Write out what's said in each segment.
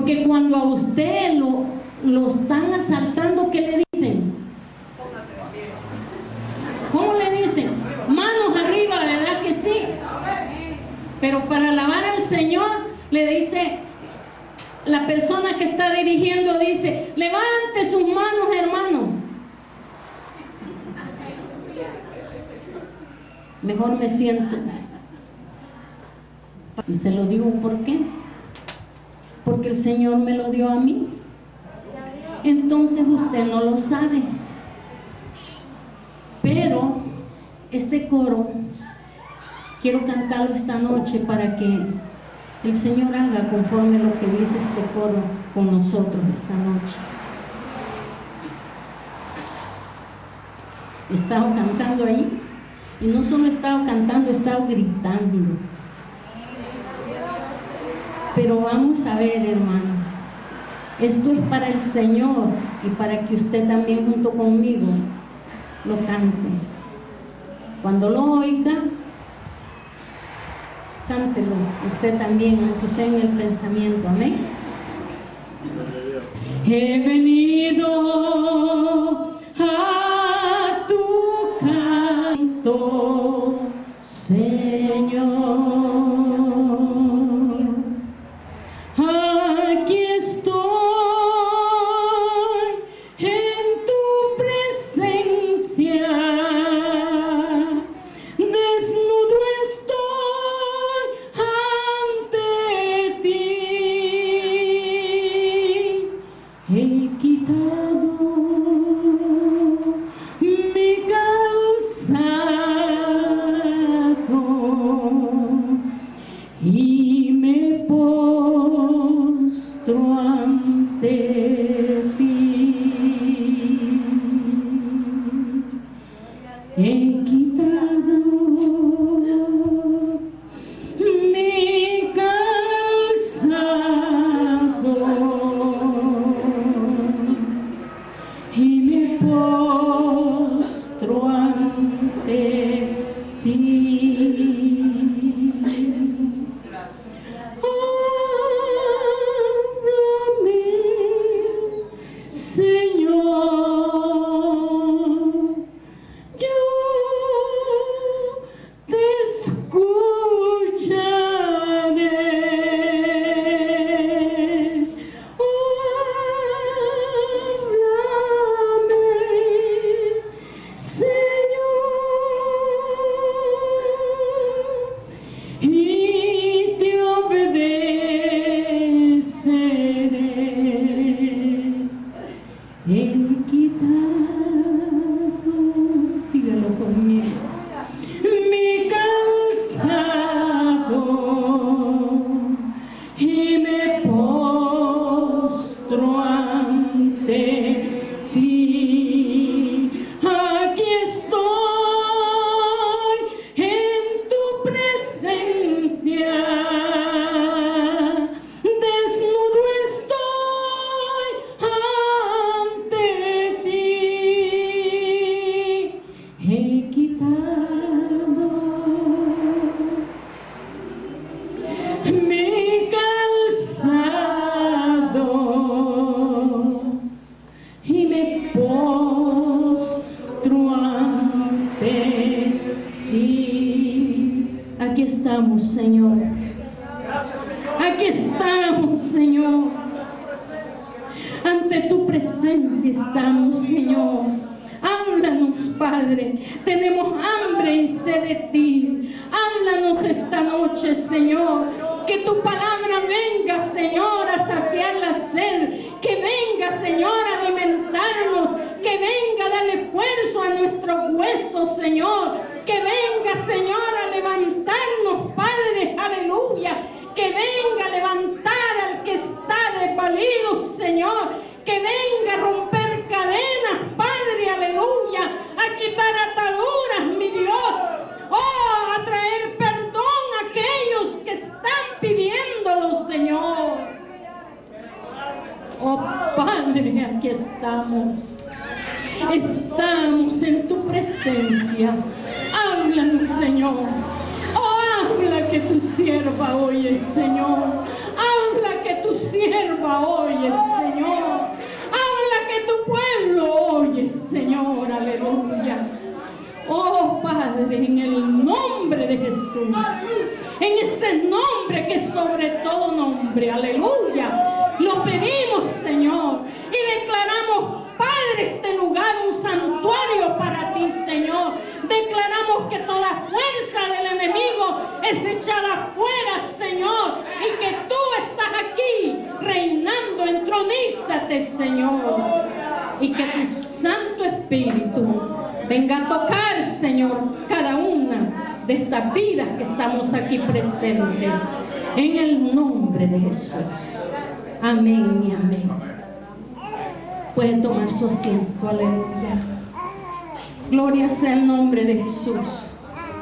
Porque cuando a usted lo están asaltando, ¿qué le dicen? ¿Cómo le dicen? Manos arriba, ¿verdad que sí? Pero para alabar al Señor, le dice, la persona que está dirigiendo dice, levante sus manos, hermano. Mejor me siento. Y se lo digo, ¿por qué? Porque el Señor me lo dio a mí. Entonces usted no lo sabe. Pero este coro quiero cantarlo esta noche para que el Señor haga conforme lo que dice este coro con nosotros esta noche. He estado cantando ahí, y no solo he estado cantando, he estado gritando. Pero vamos a ver, hermano, esto es para el Señor y para que usted también junto conmigo lo cante. Cuando lo oiga, cántelo usted también, aunque sea en el pensamiento. Amén. He venido a tu canto, Señor. Aquí estoy en tu presencia. Desnudo estoy ante ti. He quitado mi calzado y me postro ante ti. He quitado mi calzado y me postro ante ti. Háblame, Señor, yo te escucharé. Háblame, Señor, y te obedeceré. He quitado, dígalo conmigo, mi calzado y me postro ante ti. Aquí estoy en tu presencia. Desnudo estoy ante ti. He quitado mi calzado y me postro ante ti. Aquí estamos, Señor. Aquí estamos, Señor. Ante tu presencia estamos, Señor. Háblanos, Padre. Tenemos hambre y sed de ti. Háblanos esta noche, Señor. Que tu palabra venga, Señor, a saciar la sed. Que venga, Señor, a alimentarnos. Que venga a darle esfuerzo a nuestros huesos, Señor. Que venga, Señor, a levantarnos, Padre. Aleluya. Que venga a levantar al que está desvalido, Señor. Que venga a romper cadenas, Padre. Aleluya. A quitar ataduras, mi Dios. Oh, a traer perdón a aquellos que están pidiéndolo, Señor. Oh, Padre, aquí estamos. Estamos en tu presencia. Háblanos, Señor. Oh, habla que tu sierva oye, Señor. Habla que tu sierva oye, Señor. Habla que tu pueblo oye, Señor. Aleluya. Oh Padre, en el nombre de Jesús, en ese nombre que es sobre todo nombre, aleluya, lo pedimos, Señor, y declaramos, Padre, este lugar un santuario para ti, Señor. Declaramos que toda fuerza del enemigo es echada fuera, Señor, y que tú estás aquí reinando. Entronízate, Señor, y que tu Santo Espíritu venga a tocar, Señor, cada una de estas vidas que estamos aquí presentes, en el nombre de Jesús. Amén y amén. Pueden tomar su asiento, aleluya. Gloria sea el nombre de Jesús.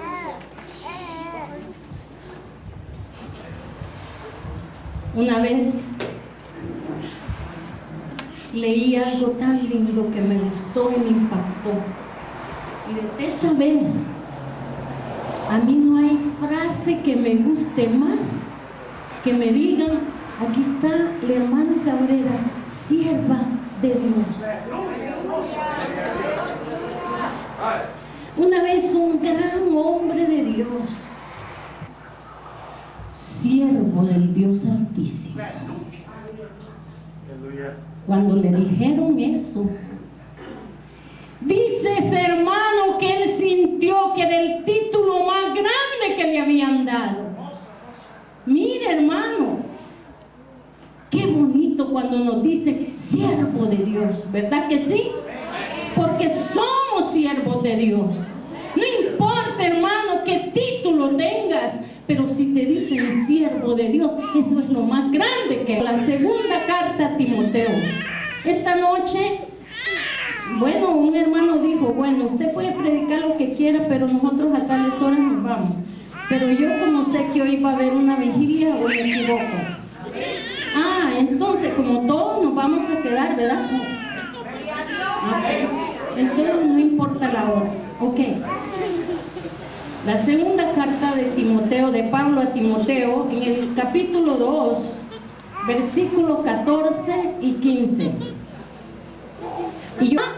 Una vez leí algo tan lindo que me gustó y me impactó. Y desde esa vez, a mí no hay frase que me guste más que me digan, aquí está la hermana Cabrera, sierva de Dios. Una vez un gran hombre de Dios, siervo del Dios Altísimo, cuando le dijeron eso, dice ese hermano que él sintió que era el título más grande que le habían dado. Mire, hermano, qué bonito cuando nos dicen siervo de Dios, ¿verdad que sí? Porque somos siervos de Dios. No importa, hermano, qué título tengas, pero si te dicen siervo de Dios, eso es lo más grande que es. La segunda carta a Timoteo. Esta noche, bueno, un hermano dijo, bueno, usted puede predicar lo que quiera, pero nosotros a tales horas nos vamos. Pero yo como sé que hoy va a haber una vigilia, o me equivoco. Ah, entonces como todos nos vamos a quedar, ¿verdad? Okay. Entonces no importa la hora. Ok. La segunda carta de Timoteo, de Pablo a Timoteo, en el capítulo 2, versículos 14 y 15. Y yo,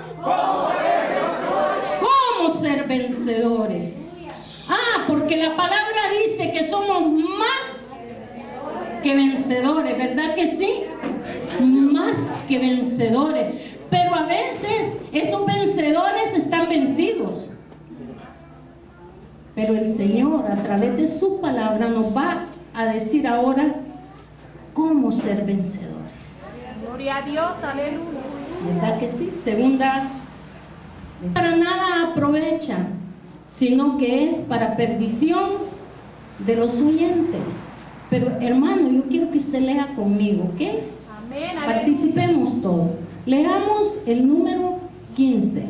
¿cómo ser vencedores? Ah, porque la palabra dice que somos más que vencedores, ¿verdad que sí? Más que vencedores. Pero a veces esos vencedores están vencidos. Pero el Señor, a través de su palabra, nos va a decir ahora cómo ser vencedores. Gloria a Dios, aleluya. ¿Verdad que sí? Segunda, para nada aprovecha, sino que es para perdición de los oyentes. Pero hermano, yo quiero que usted lea conmigo, ¿ok? Amén. Participemos todos. Leamos el número 15.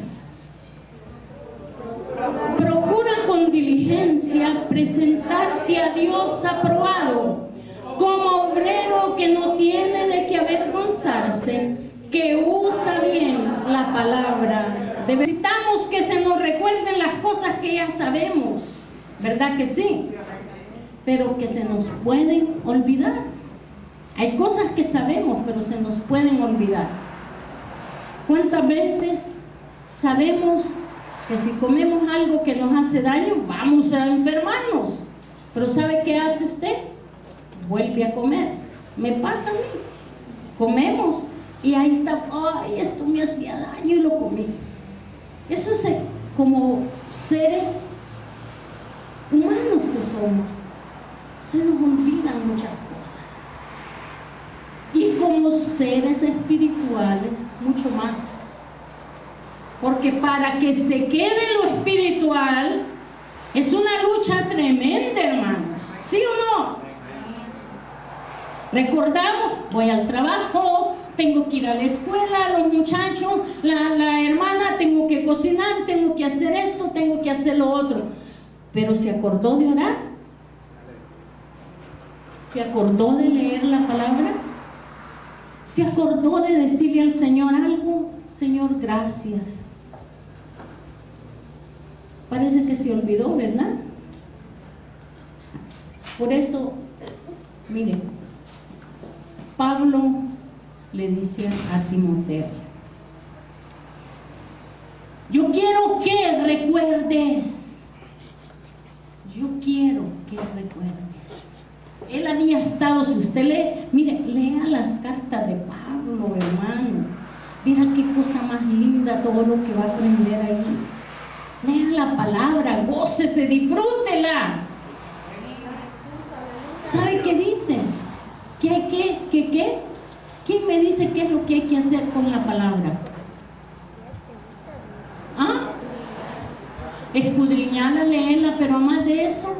Procura con diligencia presentarte a Dios aprobado, como obrero que no tiene de qué avergonzarse, que usa bien la palabra. Necesitamos que se nos recuerden las cosas que ya sabemos, ¿verdad que sí? Pero que se nos pueden olvidar. Hay cosas que sabemos, pero se nos pueden olvidar. ¿Cuántas veces sabemos que si comemos algo que nos hace daño, vamos a enfermarnos? Pero ¿sabe qué hace usted? Vuelve a comer. Me pasa a mí. Comemos y ahí está, ay, esto me hacía daño y lo comí. Eso es como seres humanos que somos. Se nos olvidan muchas cosas. Y como seres espirituales, mucho más. Porque para que se quede lo espiritual, es una lucha tremenda, hermanos. ¿Sí o no? Recordamos, voy al trabajo, tengo que ir a la escuela, los muchachos, la hermana, tengo que cocinar, tengo que hacer esto, tengo que hacer lo otro. Pero ¿se acordó de orar? ¿Se acordó de leer la palabra? ¿Se acordó de decirle al Señor algo? Señor, gracias. Parece que se olvidó, ¿verdad? Por eso, miren, Pablo le dice a Timoteo: yo quiero que recuerdes, yo quiero que recuerdes. Él había estado, si usted lee, mire, lea las cartas de Pablo, hermano. Mira qué cosa más linda todo lo que va a aprender ahí. Lea la palabra, gócese, disfrútela. ¿Sabe qué dice? ¿Qué? ¿Quién me dice qué es lo que hay que hacer con la palabra? ¿Ah? Escudriñarla, leerla, pero más de eso.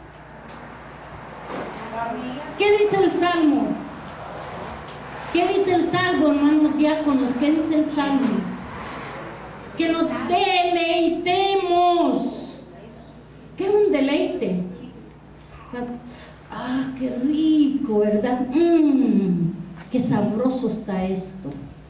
¿Qué dice el Salmo? ¿Qué dice el Salmo, hermanos diáconos? ¿Qué dice el Salmo? Que nos deleitemos. ¿Qué es un deleite? Ah, qué rico, ¿verdad? Qué sabroso está esto.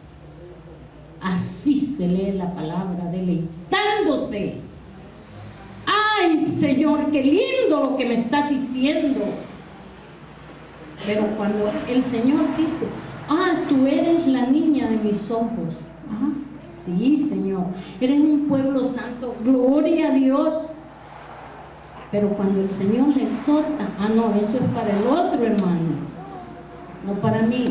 Así se lee la palabra, deleitándose. Ay, Señor, qué lindo lo que me estás diciendo. Pero cuando el Señor dice: ah, tú eres la niña de mis ojos. Ah, sí, Señor, eres un pueblo santo, gloria a Dios. Pero cuando el Señor le exhorta: ah, no, eso es para el otro, hermano, no para mí.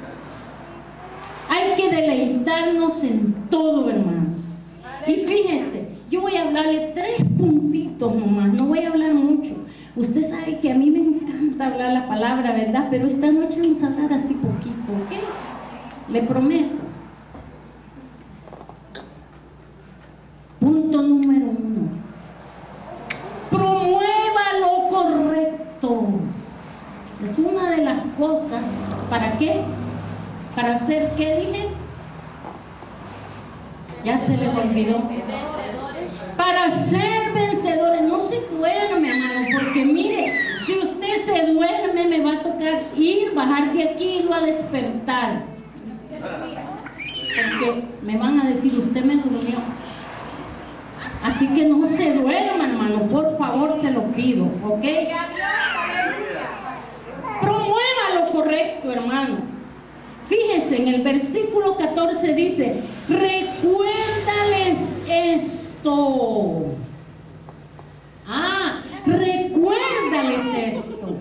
Hay que deleitarnos en todo, hermano. Y fíjese, yo voy a hablarle 3 puntitos nomás, no voy a hablar mucho. Usted sabe que a mí me encanta hablar la palabra, ¿verdad? Pero esta noche vamos a hablar así poquito, ¿ok? Le prometo. Punto número 1. Promueva lo correcto. Esa es una de las cosas. ¿Para qué? ¿Para hacer qué dije? Ya se les olvidó. Para ser vencedores. No se duerme, hermano, porque mire, si usted se duerme, me va a tocar bajar de aquí y lo a despertar. Porque me van a decir: usted me durmió. Así que no se duerma, hermano, por favor, se lo pido, ¿ok? Promueva lo correcto, hermano. Fíjense, en el versículo 14 dice: recuérdales esto. Ah, recuérdales esto.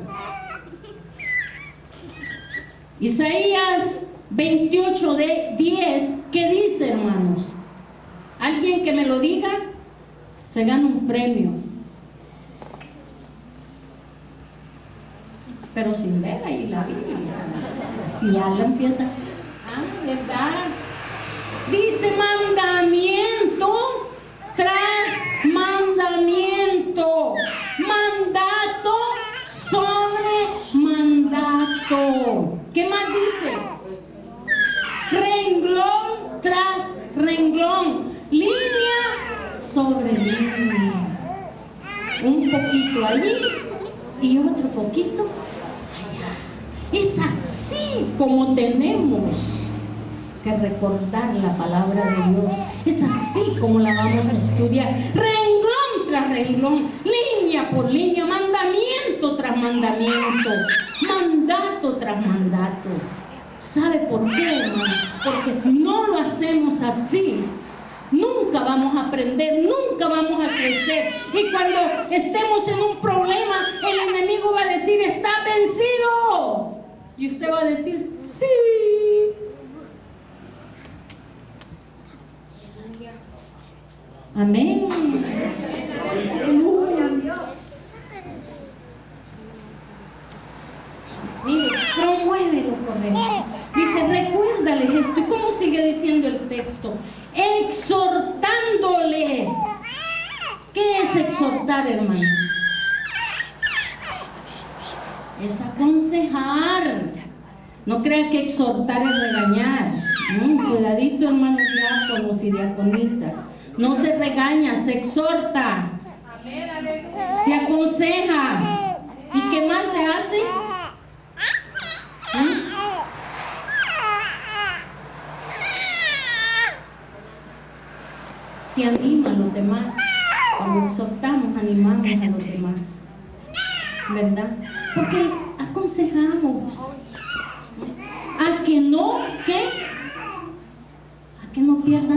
Isaías 28:10, ¿qué dice, hermanos? Alguien que me lo diga, se gana un premio. Pero sin ver ahí la Biblia. Si ya lo empieza, ¿verdad? Dice: mandamiento tras mandamiento, mandato sobre mandato. ¿Qué más dice? Renglón tras renglón, línea sobre línea. Un poquito allí y otro poquito allá. Es así como tenemos que recordar la palabra de Dios. Es así como la vamos a estudiar. Renglón tras renglón, línea por línea, mandamiento tras mandamiento, mandato tras mandato. ¿Sabe por qué, hermano? Porque si no lo hacemos así, nunca vamos a aprender, nunca vamos a crecer. Y cuando estemos en un problema, el enemigo va a decir: está vencido. Y usted va a decir: sí. Amén. Mire, promueve lo correcto. Dice: recuérdales esto. ¿Y cómo sigue diciendo el texto? Exhortándoles. ¿Qué es exhortar, hermano? Es aconsejar. No crean que exhortar es regañar. Cuidadito, hermanos diáconos y diaconisa. No se regaña, se exhorta. Se aconseja. ¿Y qué más se hace? Se anima a los demás. Cuando exhortamos, animamos a los demás, ¿verdad? Porque aconsejamos.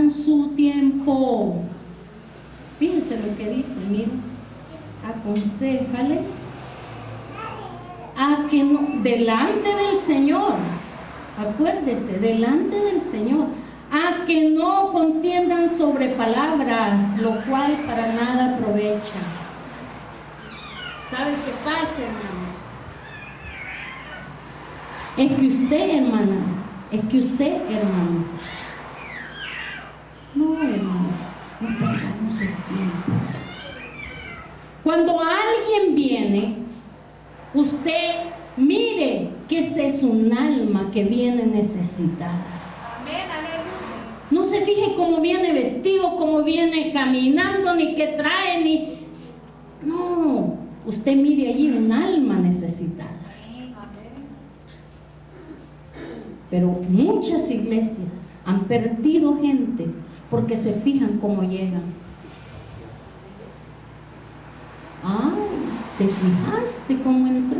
tomarán su tiempo. Fíjense lo que dice, miren, aconséjales a que no, delante del Señor, acuérdese, delante del Señor, a que no contiendan sobre palabras, lo cual para nada aprovecha. ¿Sabe qué pasa, hermano? Es que usted, hermana, no, hermano, no perdamos el tiempo. Cuando alguien viene, usted mire que ese es un alma que viene necesitada. Amén, aleluya. No se fije cómo viene vestido, cómo viene caminando, ni qué trae, ni... No, usted mire allí un alma necesitada. Pero muchas iglesias han perdido gente porque se fijan cómo llegan. Ay, ¿te fijaste cómo entró?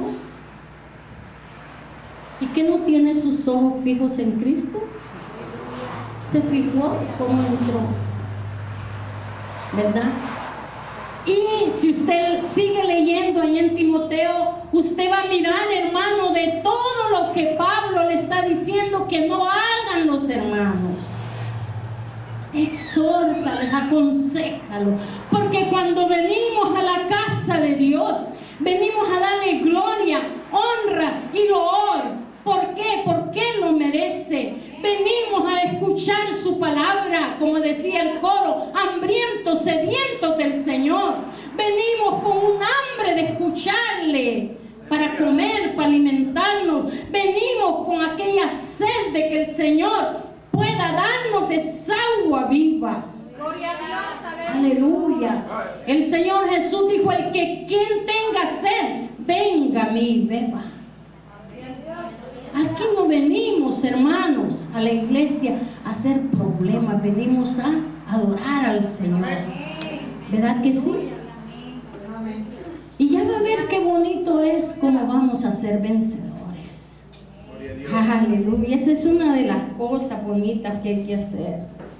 ¿Y que no tiene sus ojos fijos en Cristo? Se fijó cómo entró, ¿verdad? Y si usted sigue leyendo ahí en Timoteo, usted va a mirar, hermano, de todo lo que Pablo le está diciendo que no hagan los hermanos. Exhórtales, aconséjalos, porque cuando venimos a la casa de Dios, venimos a darle gloria, honra y loor. ¿Por qué? Porque lo merece. Venimos a escuchar su palabra, como decía el coro, hambrientos, sedientos del Señor. Venimos con un hambre de escucharle para comer, para alimentarnos. Venimos con aquella sed de que el Señor pueda darnos de esa agua viva. Gloria a Dios, Aleluya. El Señor Jesús dijo, el que quien tenga sed, venga a mí y beba. Aquí no venimos, hermanos, a la iglesia a hacer problemas, venimos a adorar al Señor. ¿Verdad que sí? Y ya va a ver qué bonito es cómo vamos a ser vencedores. Aleluya, esa es una de las cosas bonitas que hay que hacer.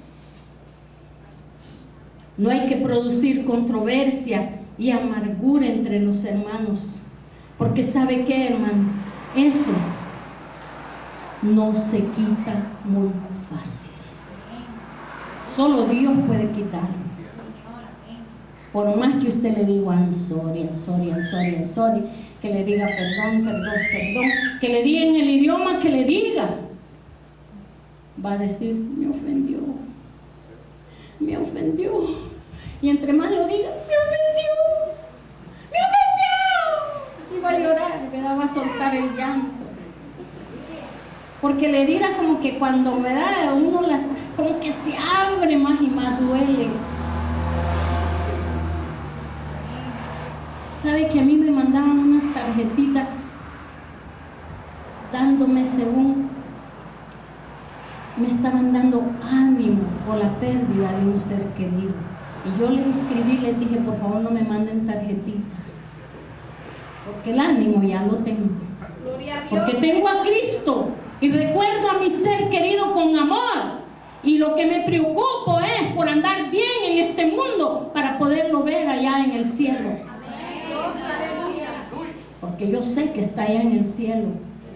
No hay que producir controversia y amargura entre los hermanos, porque ¿sabe qué, hermano? Eso no se quita muy fácil. Solo Dios puede quitarlo. Por más que usted le diga I'm sorry, que le diga perdón, que le diga en el idioma que le diga, va a decir, me ofendió. Y entre más lo diga, me ofendió. Y va a llorar, ¿verdad? Va a soltar el llanto. Porque la herida como que cuando, ¿verdad? Uno como que se abre más y más duele. ¿Sabe que a mí me mandaban unas tarjetitas dándome, según me estaban dando ánimo por la pérdida de un ser querido? Y yo les escribí, les dije, por favor no me manden tarjetitas, porque el ánimo ya lo tengo. Gloria a Dios. Porque tengo a Cristo y recuerdo a mi ser querido con amor. Y lo que me preocupo es por andar bien en este mundo para poderlo ver allá en el cielo. Porque yo sé que está allá en el cielo.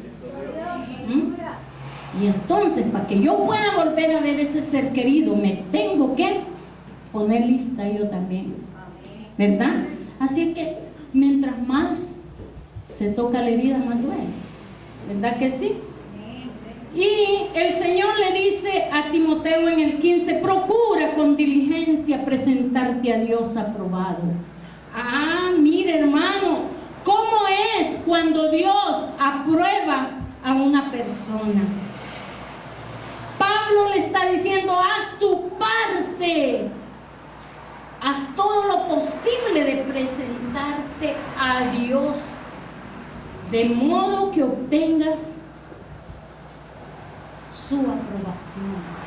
Y entonces, para que yo pueda volver a ver ese ser querido, me tengo que poner lista yo también, ¿verdad? Así que mientras más se toca la herida, más duele, ¿verdad que sí? Y el Señor le dice a Timoteo en el 15, procura con diligencia presentarte a Dios aprobado. Mire, hermano, ¿cómo es cuando Dios aprueba a una persona? Pablo le está diciendo, haz tu parte, haz todo lo posible de presentarte a Dios, de modo que obtengas su aprobación.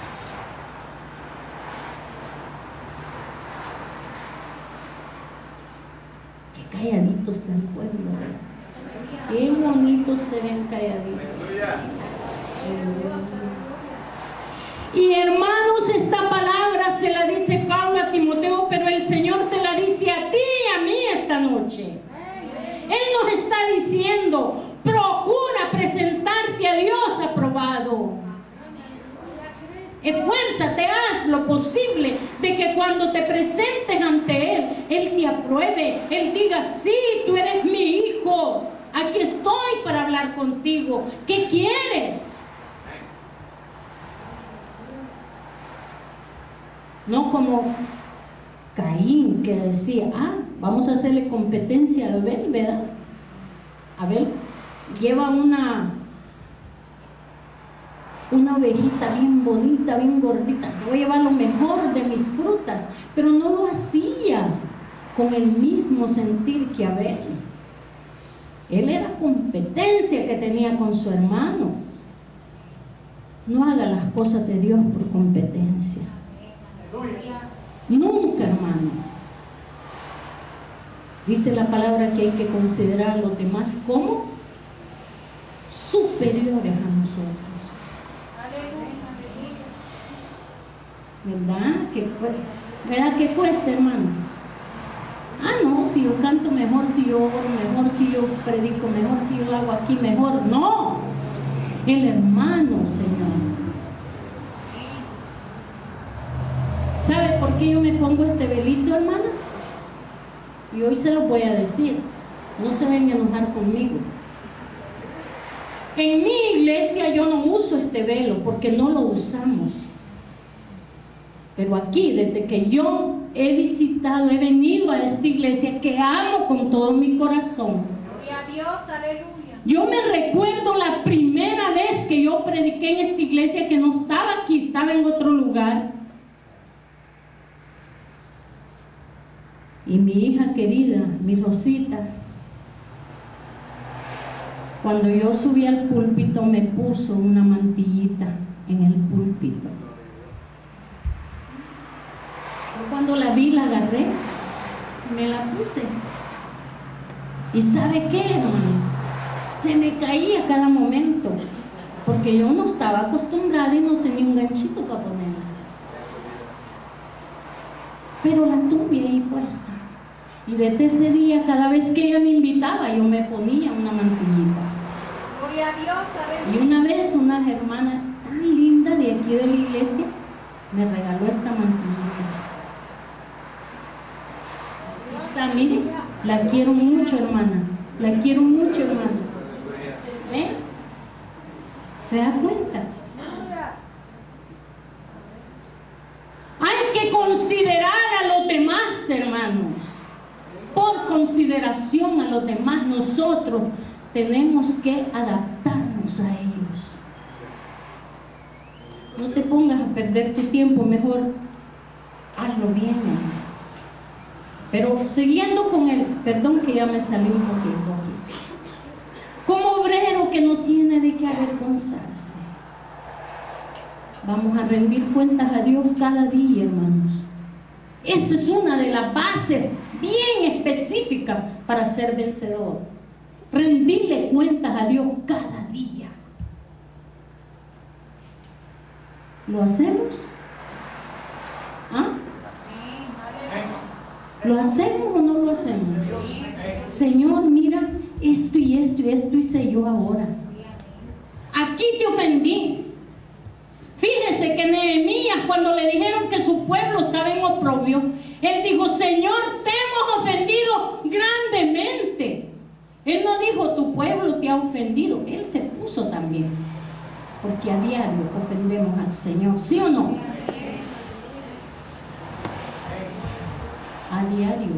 Qué calladitos se el pueblo, qué bonitos se ven calladitos. Y hermanos, esta palabra diciendo, procura presentarte a Dios aprobado. Esfuérzate, haz lo posible de que cuando te presentes ante Él te apruebe, Él diga, sí, tú eres mi hijo, aquí estoy para hablar contigo. ¿Qué quieres? No como Caín, que decía, vamos a hacerle competencia a Abel, ¿verdad? Abel lleva una ovejita bien bonita, bien gordita, voy a llevar lo mejor de mis frutas, pero no lo hacía con el mismo sentir que Abel. Él era competencia que tenía con su hermano. No haga las cosas de Dios por competencia. Nunca, hermano. Dice la palabra que hay que considerar a los demás como superiores a nosotros. ¿Verdad que cuesta, hermano? No, si yo canto mejor, si yo oro mejor, si yo predico mejor, si yo hago aquí mejor. No, el hermano, Señor. ¿Sabe por qué yo me pongo este velito, hermana? Y hoy se lo voy a decir. No se vengan a enojar conmigo. En mi iglesia yo no uso este velo porque no lo usamos. Pero aquí, desde que yo he visitado, he venido a esta iglesia que amo con todo mi corazón. Gloria a Dios, aleluya. Yo me recuerdo la primera vez que yo prediqué en esta iglesia, que no estaba aquí, estaba en otro lugar. Y mi hija querida, mi Rosita, cuando yo subí al púlpito me puso una mantillita en el púlpito. Cuando la vi, la agarré, me la puse. ¿Y sabe qué, hermano? Se me caía cada momento, porque yo no estaba acostumbrada y no tenía un ganchito para ponerla. Pero la tuve ahí puesta. Y desde ese día, cada vez que ella me invitaba, yo me ponía una mantillita. Gloria a Dios, aleluya. Y una vez una hermana tan linda de aquí de la iglesia me regaló esta mantillita. Miren, la quiero mucho, hermana. La quiero mucho, hermana. ¿Ven? ¿Se da cuenta? Hay que considerar a los demás, hermanos. Por consideración a los demás, nosotros tenemos que adaptarnos a ellos. No te pongas a perder tu tiempo, mejor hazlo bien, hermano. Pero siguiendo con el, perdón que ya me salió un poquito aquí. Como obrero que no tiene de qué avergonzarse. Vamos a rendir cuentas a Dios cada día, hermanos. Esa es una de las bases bien específicas para ser vencedor. Rendirle cuentas a Dios cada día. ¿Lo hacemos? ¿Lo hacemos o no lo hacemos? Señor, mira, esto y esto y esto hice yo ahora. Aquí te ofendí. Fíjese que Nehemías, cuando le dijeron que su pueblo estaba en oprobio, él dijo, Señor, te hemos ofendido grandemente. Él no dijo, tu pueblo te ha ofendido. Él se puso también. Porque a diario ofendemos al Señor, ¿sí o no? A diario,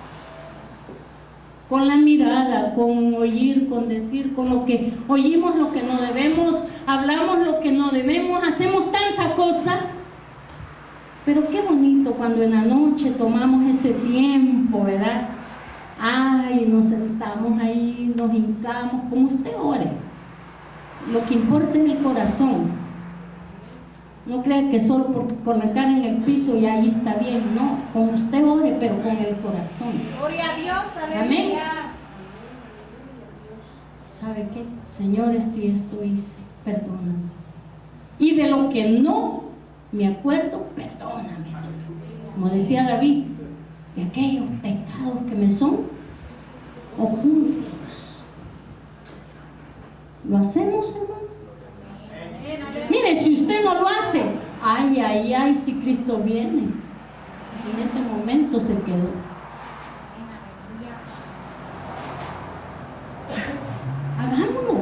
con la mirada, con oír, con decir, con lo que oímos, lo que no debemos, hablamos lo que no debemos, hacemos tanta cosa. Pero qué bonito cuando en la noche tomamos ese tiempo, ¿verdad? Nos sentamos ahí, nos hincamos, como usted ore. Lo que importa es el corazón. No crea que solo por colocar en el piso y ahí está bien. No, con usted ore, pero con el corazón. Gloria a Dios, aleluya. Amén. ¿Sabe qué? Señor, esto y esto hice, perdóname. Y de lo que no me acuerdo, perdóname. Como decía David, de aquellos pecados que me son ocultos. ¿Lo hacemos, hermano? Mire, si usted no lo hace, ay, ay, ay, si Cristo viene. En ese momento se quedó. Hagámoslo.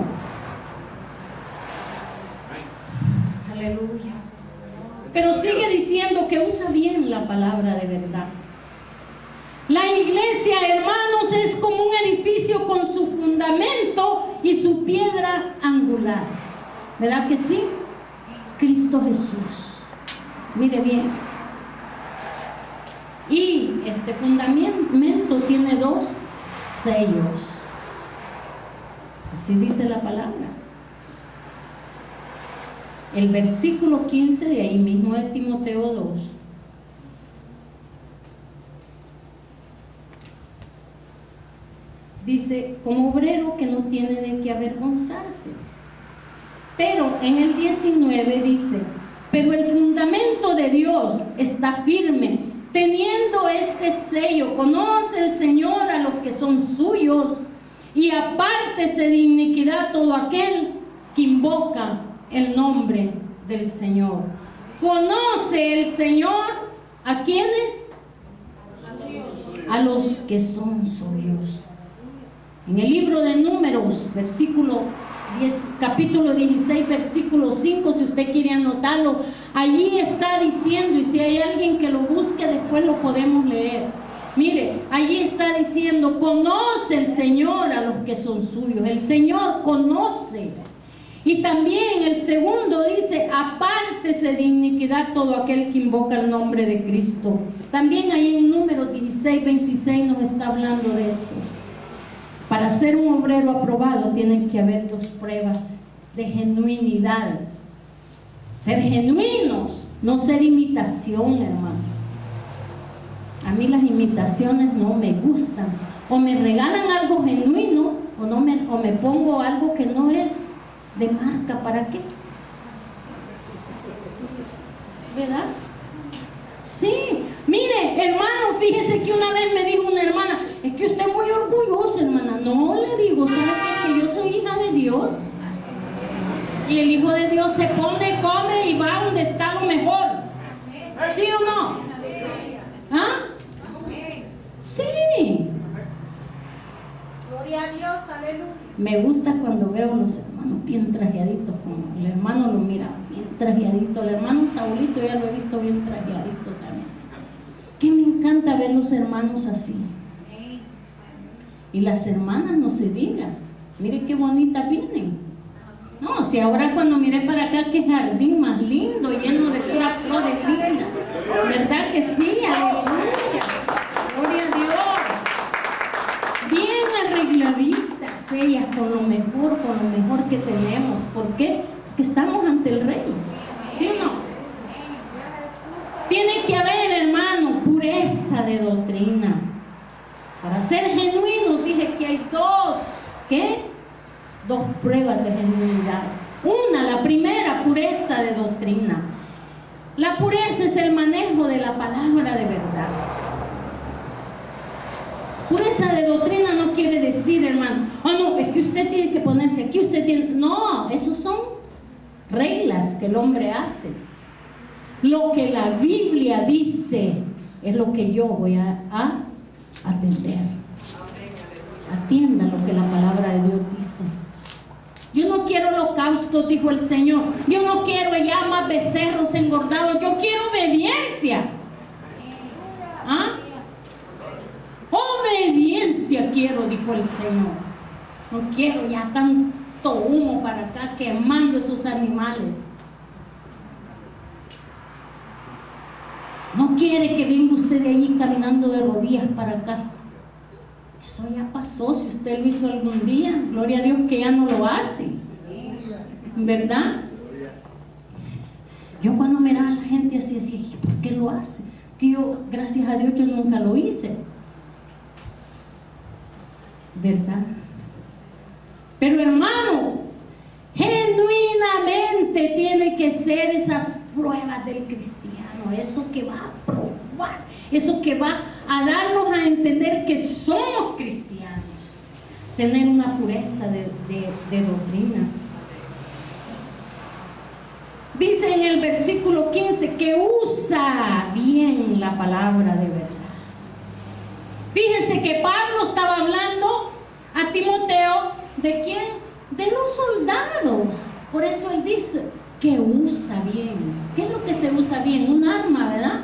Aleluya. Pero sigue diciendo que usa bien la palabra de verdad. La iglesia, hermanos, es como un edificio con su fundamento y su piedra angular. ¿Verdad que sí? Cristo Jesús. Mire bien. Y este fundamento tiene 2 sellos. Así dice la palabra. El versículo 15 de ahí mismo de Timoteo 2. Dice, como obrero que no tiene de qué avergonzarse. Pero en el 19 dice, pero el fundamento de Dios está firme, teniendo este sello. Conoce el Señor a los que son suyos, y apártese de iniquidad todo aquel que invoca el nombre del Señor. ¿Conoce el Señor a quiénes? A los que son suyos. En el libro de Números, capítulo 16, versículo 5, si usted quiere anotarlo, allí está diciendo, y si hay alguien que lo busque, después lo podemos leer. Mire, allí está diciendo, conoce el Señor a los que son suyos. El Señor conoce. Y también el segundo dice, apártese de iniquidad todo aquel que invoca el nombre de Cristo. También ahí en Números 16, 26 nos está hablando de eso. Para ser un obrero aprobado tienen que haber 2 pruebas de genuinidad. Ser genuinos, no ser imitación, hermano. A mí las imitaciones no me gustan. O me regalan algo genuino o me pongo algo que no es de marca. ¿Para qué? ¿Verdad? Sí. Mire, hermano, fíjese que una vez me dijo una hermana, es que usted es muy orgullosa, hermana. No, le digo, ¿sabe qué? Que yo soy hija de Dios. Y el hijo de Dios se pone, come y va donde está lo mejor. ¿Sí o no? ¿Ah? Sí. Gloria a Dios, aleluya. Me gusta cuando veo a los hermanos bien trajeaditos. Como el hermano lo mira bien trajeadito. El hermano Saulito ya lo he visto bien trajeadito también. Que me encanta ver los hermanos así. Y las hermanas no se digan. Mire qué bonitas vienen. No, si ahora cuando miré para acá, qué jardín más lindo, lleno de pura flores lindas. ¿Verdad que sí? Aleluya. Gloria a Dios. Bien arregladitas ellas con lo mejor que tenemos. ¿Por qué? Porque estamos ante el Rey. ¿Sí o no? Tiene que haber, hermano, pureza de doctrina. Para ser genuino, dije que hay 2, ¿qué? 2 pruebas de genuinidad. La primera, pureza de doctrina. La pureza es el manejo de la palabra de verdad. Pureza de doctrina no quiere decir, hermano, no, es que usted tiene que ponerse aquí, no, esos son reglas que el hombre hace. Lo que la Biblia dice es lo que yo voy a atender. Atienda lo que la palabra de Dios dice. Yo no quiero holocaustos, dijo el Señor. Yo no quiero llamas, becerros engordados. Yo quiero obediencia. ¿Ah? Obediencia quiero, dijo el Señor. No quiero ya tanto humo para acá quemando esos animales. No quiere que venga usted de allí caminando de rodillas para acá. Eso ya pasó. Si usted lo hizo algún día, gloria a Dios que ya no lo hace, ¿verdad? Yo cuando miraba a la gente así decía, ¿por qué lo hace? Que yo, gracias a Dios, yo nunca lo hice, ¿verdad? Pero hermano, genuinamente tiene que ser esas pruebas del cristiano, eso que va a probar, eso que va a darnos a entender que somos cristianos. tener una pureza de doctrina. Dice en el versículo 15 que usa bien la palabra de verdad. Fíjense que Pablo estaba hablando a Timoteo, ¿de quién? De los soldados. Por eso él dice que usa bien. ¿Qué es lo que se usa bien? Un arma, ¿verdad?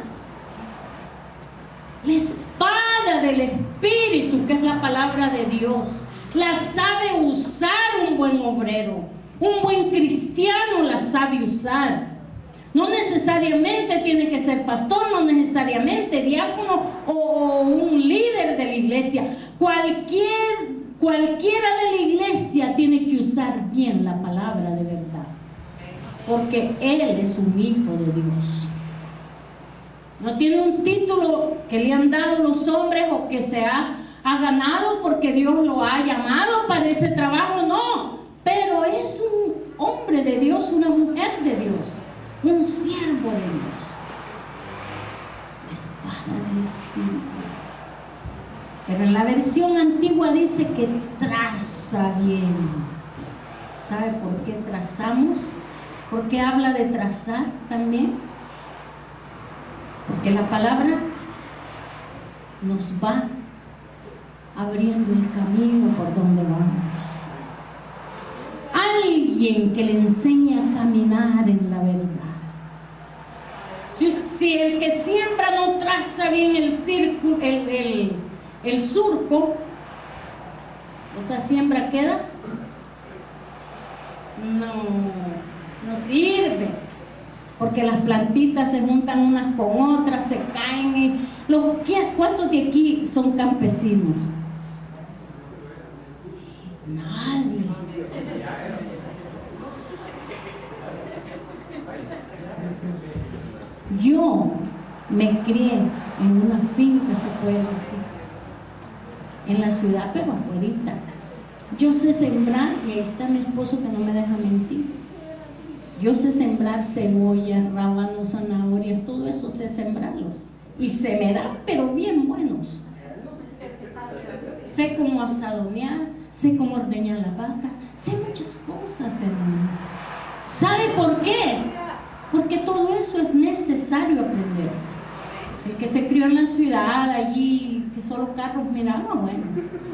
La espada del Espíritu, que es la palabra de Dios, la sabe usar un buen obrero. Un buen cristiano la sabe usar. No necesariamente tiene que ser pastor, no necesariamente diácono o un líder de la iglesia. Cualquiera de la iglesia tiene que usar bien la palabra de verdad, porque él es un hijo de Dios. No tiene un título que le han dado los hombres o que se ha ganado porque Dios lo ha llamado para ese trabajo, no. Pero es un hombre de Dios, una mujer de Dios, un siervo de Dios. La espada del Espíritu. Pero en la versión antigua dice que traza bien. ¿Sabe por qué trazamos? ¿Por qué habla de trazar también? Porque la palabra nos va abriendo el camino por donde vamos. Alguien que le enseñe a caminar en la verdad. Si el que siembra no traza bien el surco, esa siembra queda, no sirve, porque las plantitas se juntan unas con otras, se caen. ¿Cuántos de aquí son campesinos? Nadie. Yo me crié en una finca, se puede decir, en la ciudad, pero afuera. Yo sé sembrar, y ahí está mi esposo que no me deja mentir. Yo sé sembrar cebollas, rábanos, zanahorias, todo eso sé sembrarlos. Y se me dan, pero bien buenos. Sé cómo asadonear, sé cómo ordeñar la vaca, sé muchas cosas, hermano. ¿Sabe por qué? Porque todo eso es necesario aprender. El que se crió en la ciudad, allí, que solo carros miraba, bueno.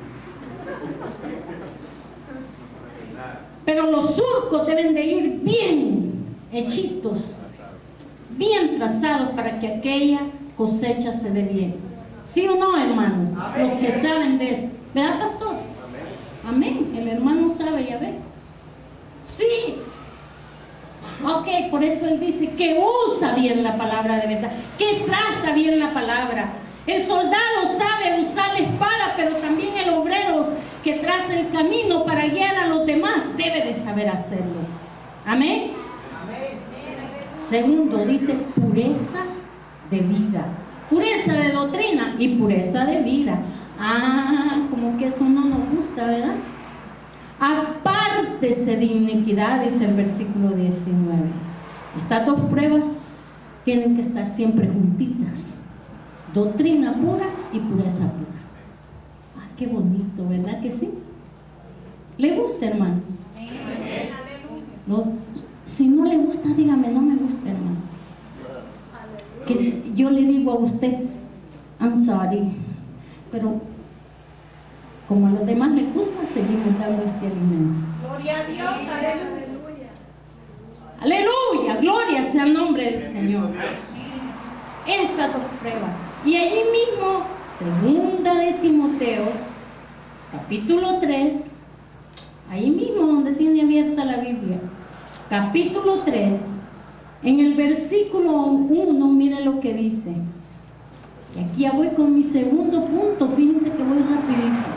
Pero los surcos deben de ir bien hechitos, bien trazados para que aquella cosecha se dé bien. ¿Sí o no, hermanos? Los que saben de eso. ¿Verdad, pastor? Amén. El hermano sabe, ya ve. Sí. Ok, por eso él dice que usa bien la palabra de verdad, que traza bien la palabra. El soldado sabe usar la espada, pero también el obrero que traza el camino para guiar a los demás debe de saber hacerlo. Amén. Segundo, dice pureza de vida, pureza de doctrina y pureza de vida. Como que eso no nos gusta, ¿verdad? Apártese de iniquidad, dice el versículo 19. Estas dos pruebas tienen que estar siempre juntitas: doctrina pura y pureza pura. Qué bonito, ¿verdad que sí? ¿Le gusta, hermano? No, si no le gusta, dígame, no me gusta, hermano. Que yo le digo a usted, I'm sorry, pero como a los demás les gusta, seguimos dando este alimento. Gloria a Dios, aleluya. Aleluya, gloria sea el nombre del Señor. Estas dos pruebas. Y allí mismo, segunda de Timoteo, capítulo 3, ahí mismo donde tiene abierta la Biblia, capítulo 3, en el versículo 1, mire lo que dice. Y aquí ya voy con mi segundo punto, fíjense que voy rapidito.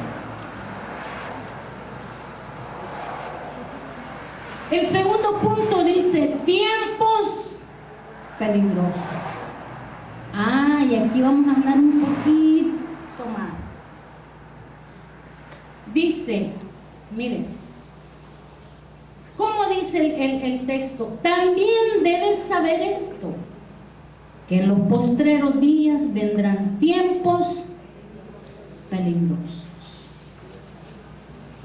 El segundo punto dice tiempos peligrosos. Y aquí vamos a andar un poquito más. Dice, miren, ¿cómo dice el texto? También debes saber esto, que en los postreros días vendrán tiempos peligrosos.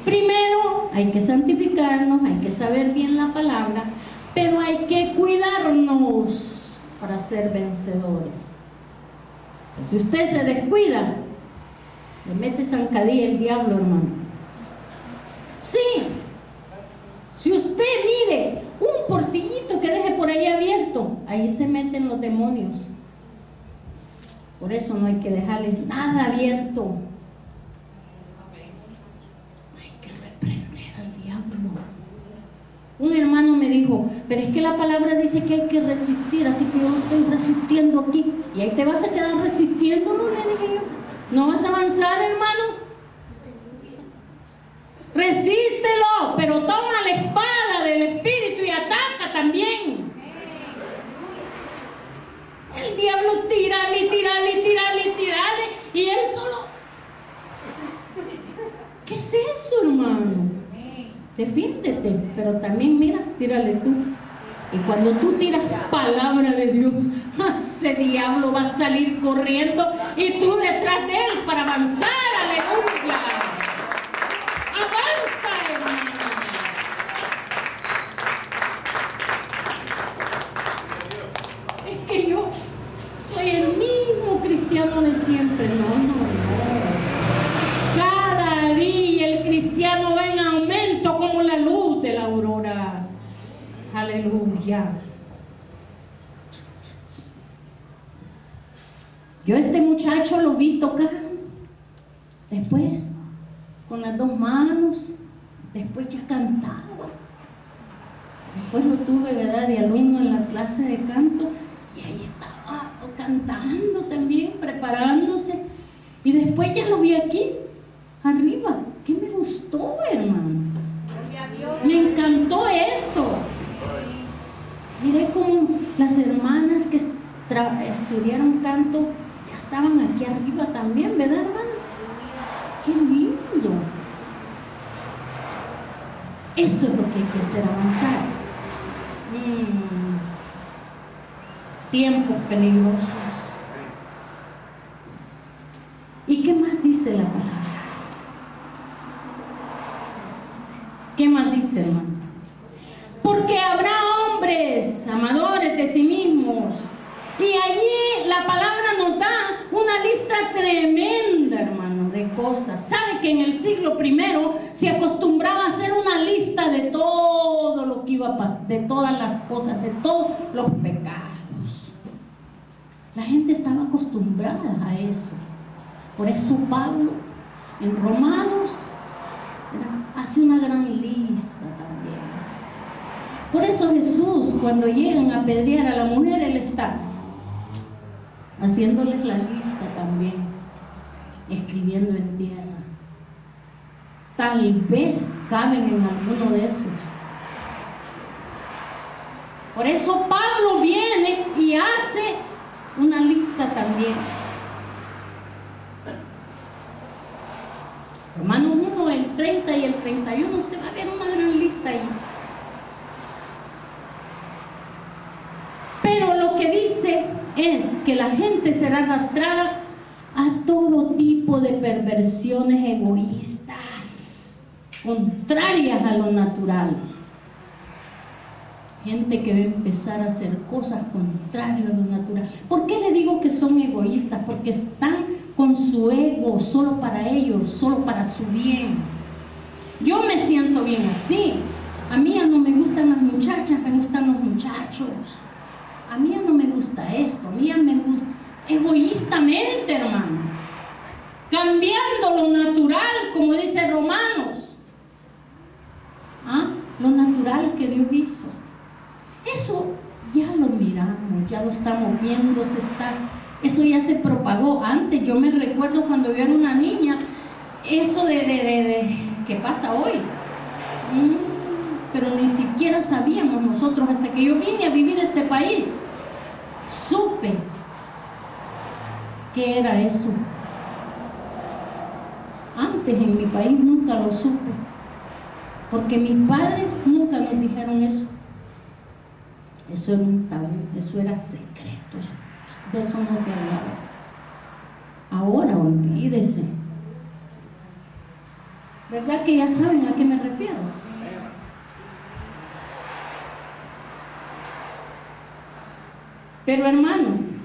Primero hay que santificarnos, hay que saber bien la palabra, pero hay que cuidarnos para ser vencedores. Pues si usted se descuida, le mete zancadilla el diablo, hermano. Sí, si usted mire un portillito que deje por ahí abierto, ahí se meten los demonios. Por eso no hay que dejarle nada abierto. Un hermano me dijo, pero es que la palabra dice que hay que resistir, así que yo estoy resistiendo aquí. Y ahí te vas a quedar resistiendo, ¿no? Le dije yo. ¿No vas a avanzar, hermano? Resístelo, pero toma la espada del Espíritu y ataca también. El diablo tírale, y él solo. ¿Qué es eso, hermano? Defiéndete, pero también mira, tírale tú. Y cuando tú tiras palabra de Dios, ese diablo va a salir corriendo y tú detrás de él para avanzar. Aleluya. Avanza, hermano. Es que yo soy el mismo cristiano de siempre. No. Cada día el cristiano va en aumento como la luz de la aurora. Aleluya. Yo a este muchacho lo vi tocando, después con las dos manos, después ya cantaba, después lo tuve, ¿verdad?, de alumno en la clase de canto, y ahí estaba cantando también, preparándose, y después ya lo vi aquí arriba. ¿Qué me gustó, hermano? Me encantó eso. Miré como las hermanas que estudiaron canto ya estaban aquí arriba también, ¿verdad, hermanas? ¡Qué lindo! Eso es lo que hay que hacer, avanzar. Tiempos peligrosos. ¿Y qué más dice la palabra? ¿Qué más dice, hermano? Porque habrá hombres amadores de sí mismos. Y allí la palabra nos da una lista tremenda, hermano, de cosas. ¿Sabe que en el siglo I se acostumbraba a hacer una lista de todo lo que iba a pasar, de todas las cosas, de todos los pecados? La gente estaba acostumbrada a eso. Por eso Pablo en Romanos hace una gran lista también. Por eso Jesús, cuando llegan a apedrear a la mujer, Él está haciéndoles la lista también, escribiendo en tierra. Tal vez caben en alguno de esos. Por eso Pablo viene y hace una lista también. Romanos 1, el 30 y el 31, usted va a ver una gran lista ahí. Pero lo que dice es que la gente será arrastrada a todo tipo de perversiones egoístas, contrarias a lo natural. Gente que va a empezar a hacer cosas contrarias a lo natural. ¿Por qué le digo que son egoístas? Porque están con su ego, solo para ellos, solo para su bien. Yo me siento bien así. A mí ya no me gustan las muchachas, me gustan los muchachos. A mí ya no me gusta esto, a mí ya me gusta. Egoístamente, hermano. Cambiando lo natural, como dice Romanos. Lo natural que Dios hizo. Eso ya lo miramos, ya lo estamos viendo, eso ya se propagó. Antes, yo me recuerdo cuando yo era una niña, eso ¿qué pasa hoy? Pero ni siquiera sabíamos nosotros, hasta que yo vine a vivir a este país, supe qué era eso. Antes en mi país nunca lo supe, porque mis padres nunca nos dijeron eso. Eso era un tabú, eso era secreto, de eso no se hablaba. Ahora olvídese. ¿Verdad que ya saben a qué me refiero? Pero hermano,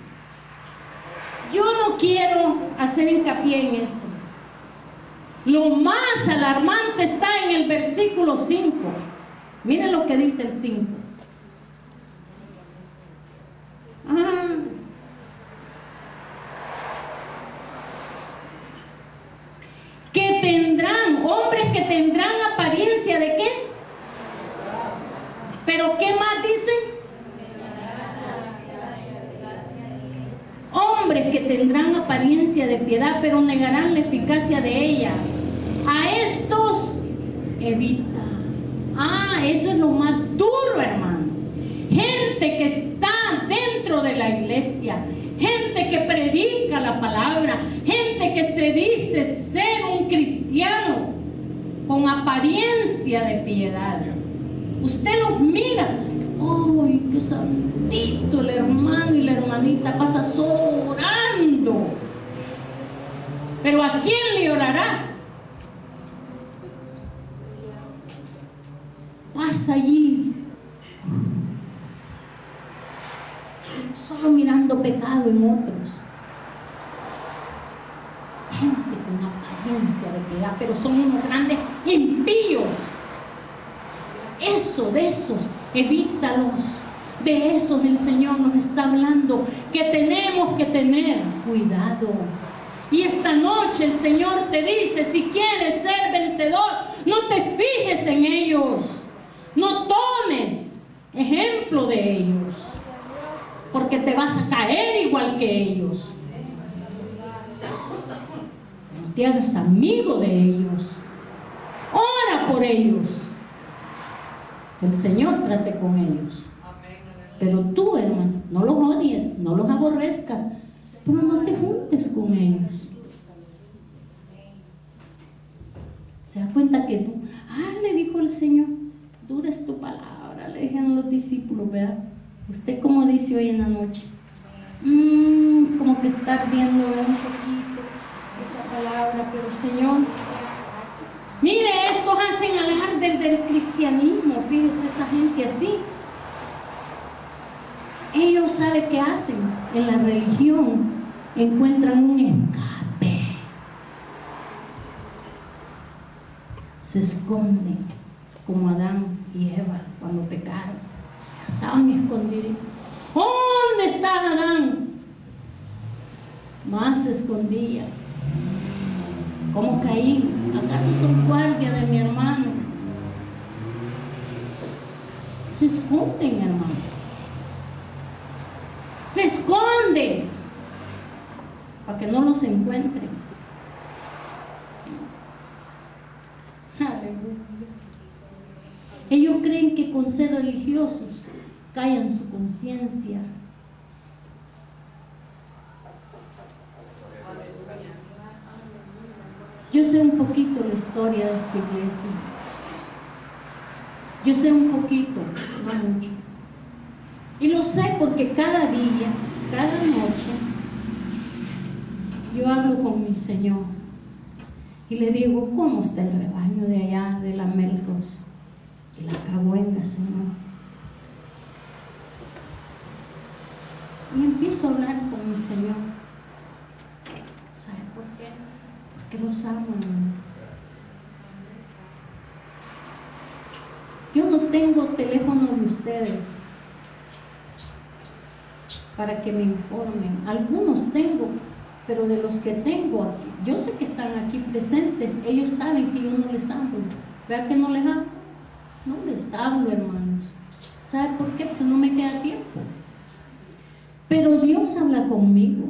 yo no quiero hacer hincapié en eso. Lo más alarmante está en el versículo 5. Miren lo que dice el 5. Que tendrán, hombres que tendrán apariencia de ¿qué? Pero ¿qué más dicen? Hombres que tendrán apariencia de piedad, pero negarán la eficacia de ella. A estos evita. Eso es lo más duro, hermano. Gente que está dentro de la iglesia, gente que predica la palabra, gente que se dice ser un cristiano con apariencia de piedad. Usted los mira, ¡ay, qué santito el hermano y la hermanita! Pasa orando. Pero ¿a quién le orará? Pasa allí solo mirando pecado en otros. Gente con apariencia de piedad, pero son unos grandes impíos. De esos, evítalos. De esos el Señor nos está hablando, que tenemos que tener cuidado. Y esta noche el Señor te dice, si quieres ser vencedor, no te fijes en ellos. No tomes ejemplo de ellos, porque te vas a caer igual que ellos. No te hagas amigo de ellos. Ora por ellos. Que el Señor trate con ellos. Pero tú, hermano, no los odies, no los aborrezcas, pero no te juntes con ellos. ¿Se da cuenta que tú? Le dijo el Señor, dura es tu palabra, le dijeron los discípulos, ¿verdad? Usted como dice hoy en la noche, como que está viendo un poquito esa palabra, pero Señor, mire, estos hacen alarde del cristianismo, fíjese esa gente así. Ellos saben qué hacen, en la religión encuentran un escape, se esconden como Adán y Eva cuando pecaron, estaban escondidos. ¿Dónde está Adán? Más se escondía. ¿Cómo caí? ¿Acaso son guardia de mi hermano? Se esconden, hermano. Se esconden para que no los encuentren. Aleluya. Ellos creen que con ser religiosos callan su conciencia. Yo sé un poquito la historia de esta iglesia. Yo sé un poquito, no mucho. Y lo sé porque cada día, cada noche, yo hablo con mi Señor y le digo, ¿cómo está el rebaño de allá, de la Melrose y la Cahuenga, Señor? Y empiezo a hablar con mi Señor. ¿Sabes por qué? Porque los amo. Yo no tengo teléfono de ustedes para que me informen. Algunos tengo, pero de los que tengo aquí, yo sé que están aquí presentes, ellos saben que yo no les hablo. ¿Verdad que no les hablo? No les hablo, hermanos. ¿Sabe por qué? Porque no me queda tiempo. Pero Dios habla conmigo.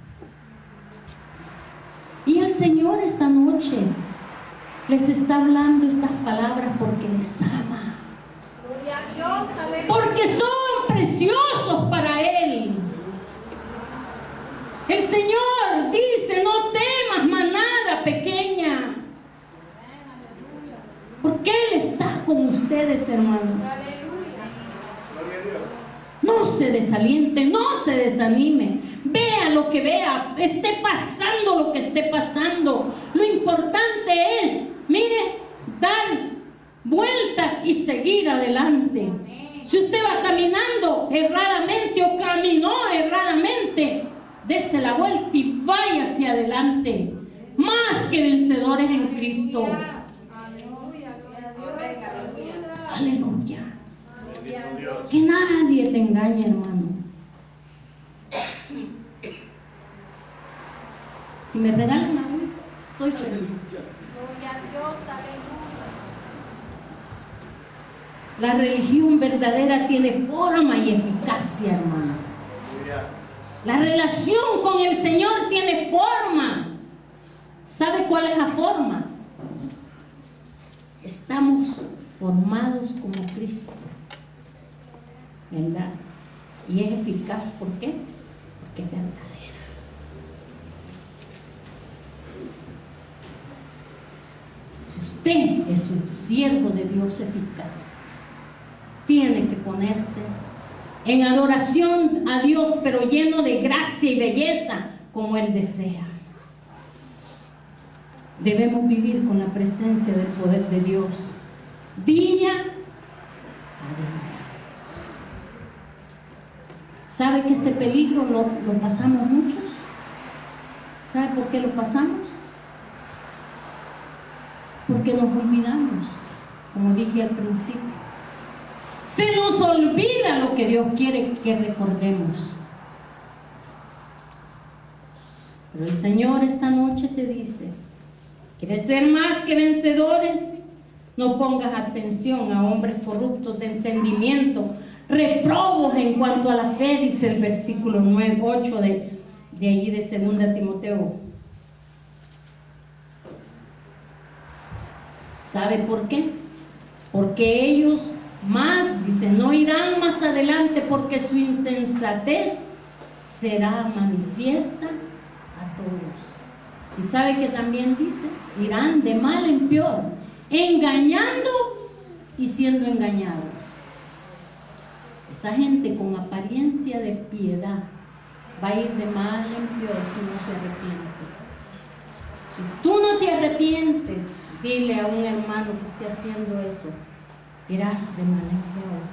Y el Señor esta noche les está hablando estas palabras porque les ama. Gloria a Dios, aleluya. Porque son preciosos para Él. El Señor dice, no temas, manada pequeña. Porque Él está con ustedes, hermanos. No se desaliente, no se desanime. Vea lo que vea, esté pasando lo que esté pasando. Lo importante es, mire, vuelta y seguir adelante. Si usted va caminando erradamente o caminó erradamente, dése la vuelta y vaya hacia adelante. Más que vencedores en Cristo. Aleluya. Que nadie te engañe, hermano. Si me regalan a mí, estoy feliz. Gloria a Dios, aleluya. La religión verdadera tiene forma y eficacia, hermano. La relación con el Señor tiene forma. ¿Sabe cuál es la forma? Estamos formados como Cristo, ¿verdad? Y es eficaz, ¿por qué? Porque es verdadera. Si usted es un siervo de Dios eficaz, tiene que ponerse en adoración a Dios, pero lleno de gracia y belleza como Él desea. Debemos vivir con la presencia del poder de Dios día a día. ¿Sabe que este peligro lo pasamos muchos? ¿Sabe por qué lo pasamos? Porque nos olvidamos, como dije al principio. Se nos olvida lo que Dios quiere que recordemos. Pero el Señor esta noche te dice: ¿quieres ser más que vencedores? No pongas atención a hombres corruptos de entendimiento, reprobos en cuanto a la fe, dice el versículo 8 de allí de 2 Timoteo. ¿Sabe por qué? Porque ellos más, dice, no irán más adelante, porque su insensatez será manifiesta a todos. Y sabe que también dice, irán de mal en peor, engañando y siendo engañados. Esa gente con apariencia de piedad va a ir de mal en peor si no se arrepiente. Si tú no te arrepientes, dile a un hermano que esté haciendo eso, irás de mal en peor.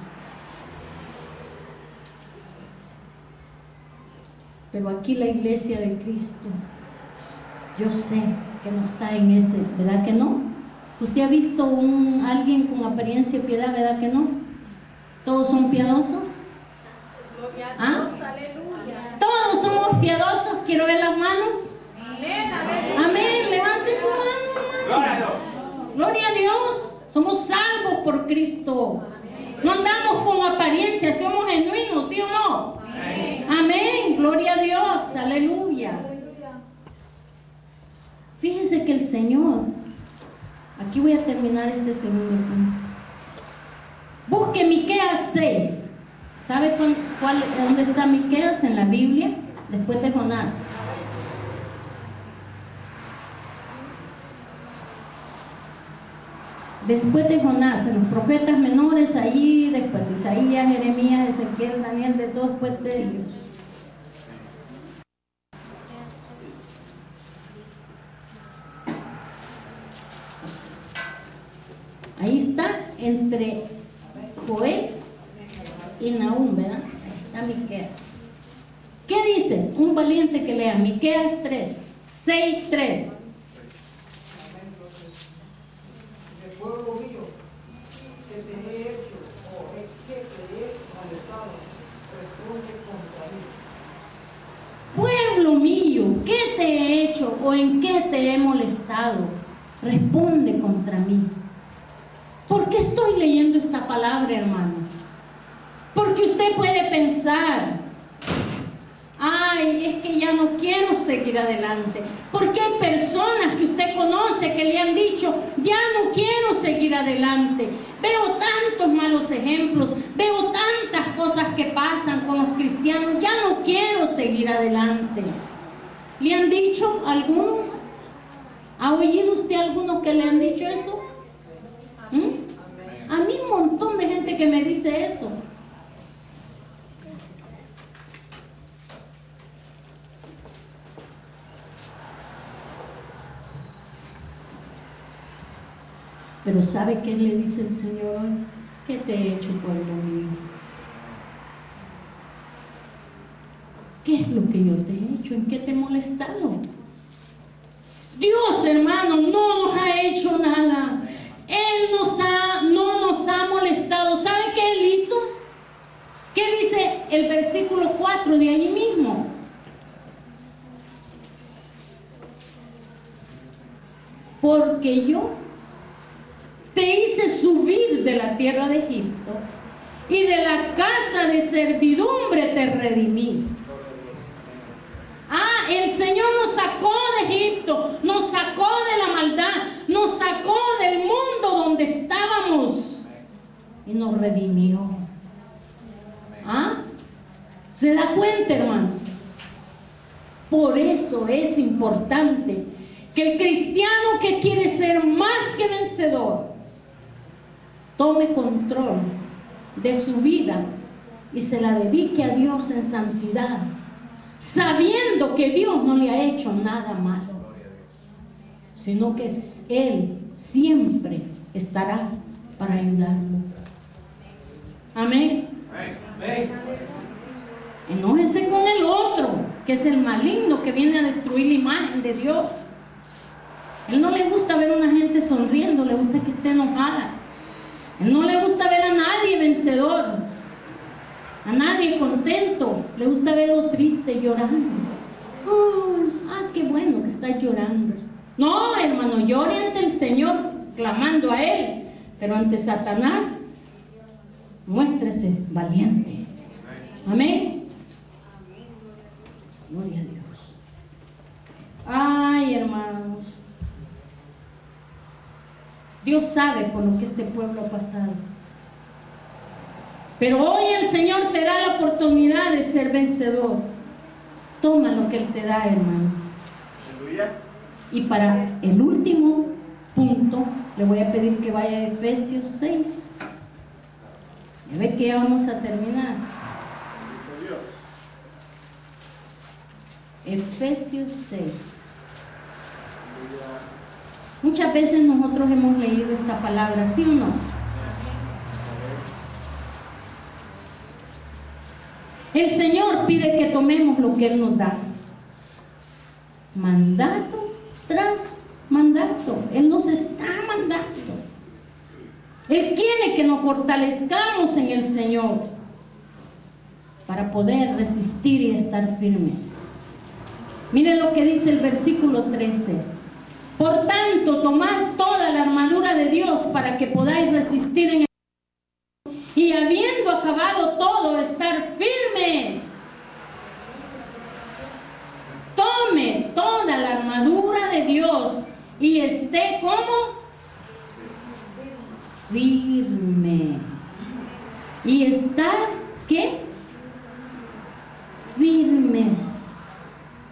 Pero aquí la iglesia de Cristo, yo sé que no está en ese, ¿verdad que no? ¿Usted ha visto alguien con apariencia de piedad, verdad que no? ¿Todos son piadosos? Gloria a ¿Ah? Dios, aleluya. ¿Todos somos piadosos? Quiero ver las manos. Amén, aleluya. Amén, levante su mano, hermano. Gloria a Dios. Somos salvos por Cristo. No andamos con apariencia, somos genuinos, ¿sí o no? Amén, gloria a Dios, aleluya. Fíjense que el Señor, aquí voy a terminar este segundo punto. Busque Miqueas 6. ¿Sabe dónde está Miqueas en la Biblia? Después de Jonás. Después de Jonás, en los profetas menores, allí, después de Isaías, Jeremías, Ezequiel, Daniel, de todo después de ellos. Ahí está, entre Joel y Nahum, ¿verdad? Ahí está Miqueas. ¿Qué dice? Un valiente que lea Miqueas 6:3. Pueblo mío, que te he hecho o que te he molestado, responde contra mí. Pueblo mío, ¿qué te he hecho o en qué te he molestado? Responde contra mí. ¿Por qué estoy leyendo esta palabra, hermano? Porque usted puede pensar, ay, es que ya no quiero seguir adelante. Porque hay personas que usted conoce que le han dicho, ya no quiero seguir adelante. Veo tantos malos ejemplos, veo tantas cosas que pasan con los cristianos, ya no quiero seguir adelante. ¿Le han dicho algunos? ¿Ha oído usted algunos que le han dicho eso? A mí un montón de gente que me dice eso. Pero ¿sabe qué le dice el Señor? ¿Qué te he hecho, pueblo mío? ¿Qué es lo que yo te he hecho? ¿En qué te he molestado? Dios, hermano, no nos ha hecho nada. Él no nos ha molestado. ¿Sabe qué Él hizo? ¿Qué dice el versículo 4 de allí mismo? Porque yo te hice subir de la tierra de Egipto y de la casa de servidumbre te redimí. El Señor nos sacó de Egipto, nos sacó de la maldad, nos sacó del mundo donde estábamos y nos redimió. ¿Se da cuenta, hermano? Por eso es importante que el cristiano que quiere ser más que vencedor tome control de su vida y se la dedique a Dios en santidad, sabiendo que Dios no le ha hecho nada malo, sino que Él siempre estará para ayudarlo. Amén. Enójese con el otro, que es el maligno que viene a destruir la imagen de Dios. Él no le gusta ver a una gente sonriendo, le gusta que esté enojada. Él no le gusta ver a nadie vencedor, a nadie contento. Le gusta verlo triste, llorando. Qué bueno que está llorando. No, hermano, llore ante el Señor, clamando a Él. Pero ante Satanás, muéstrese valiente. Amén. Gloria a Dios. Ay, hermanos, Dios sabe por lo que este pueblo ha pasado. Pero hoy el Señor te da la oportunidad de ser vencedor. Toma lo que Él te da, hermano. Y para el último punto, le voy a pedir que vaya a Efesios 6. Ya ve que ya vamos a terminar. Efesios 6. Muchas veces nosotros hemos leído esta palabra, ¿sí o no? El Señor pide que tomemos lo que Él nos da. Mandato tras mandato. Él nos está mandando. Él quiere que nos fortalezcamos en el Señor para poder resistir y estar firmes. Miren lo que dice el versículo 13. Por tanto, tomad toda la armadura de Dios para que podáis resistir en el y habiendo acabado todo, estar firmes. Tome toda la armadura de Dios y esté como firme. Y estar, ¿qué? Firmes.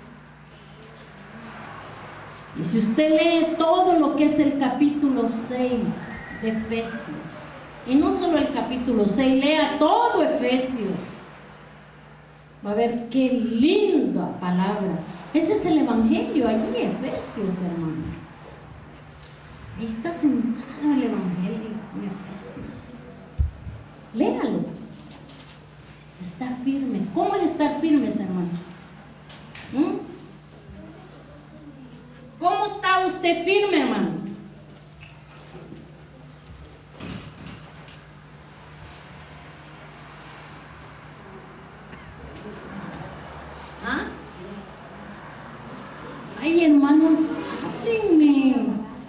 Y si usted lee todo lo que es el capítulo 6 de Efesios, y no solo el capítulo 6, lea todo Efesios, va a ver qué linda palabra. Ese es el evangelio allí, Efesios, hermano. Ahí está sentado el evangelio en Efesios. Léalo. Está firme. ¿Cómo es estar firmes, hermano? ¿Cómo está usted firme, hermano? Ay, hermano, háblenme.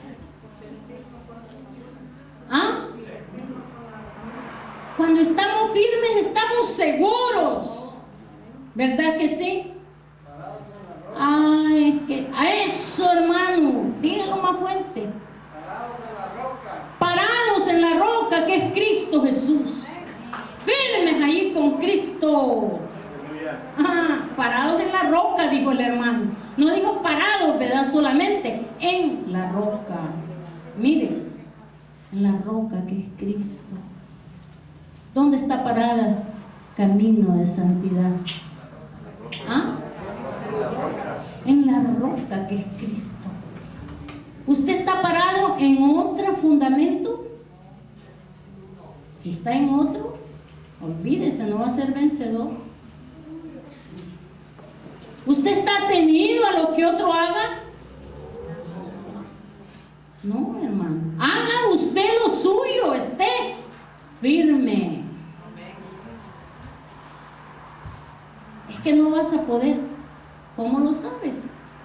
Cuando estamos firmes, estamos seguros. ¿Verdad que sí? Ay, es que a eso, hermano, dígalo más fuerte. Parados en la roca que es Cristo Jesús. Firmes ahí con Cristo. Parados en la roca, dijo el hermano. No dijo parados, ¿verdad? Solamente en la roca. Miren, en la roca que es Cristo. ¿Dónde está parada? Camino de santidad. En la roca que es Cristo. ¿Usted está parado en otro fundamento? Si está en otro, olvídese, no va a ser vencedor. ¿Usted está atenido a lo que otro haga? No, hermano. Haga usted lo suyo, esté firme. Es que no vas a poder. ¿Cómo lo sabes?